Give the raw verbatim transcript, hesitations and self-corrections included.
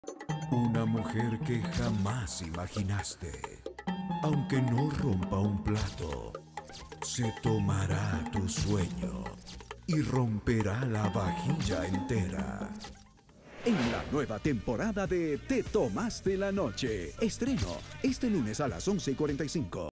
Una mujer que jamás imaginaste, aunque no rompa un plato, se tomará tu sueño y romperá la vajilla entera. En la nueva temporada de Te Tomaste la Noche. Estreno este lunes a las once y cuarenta y cinco.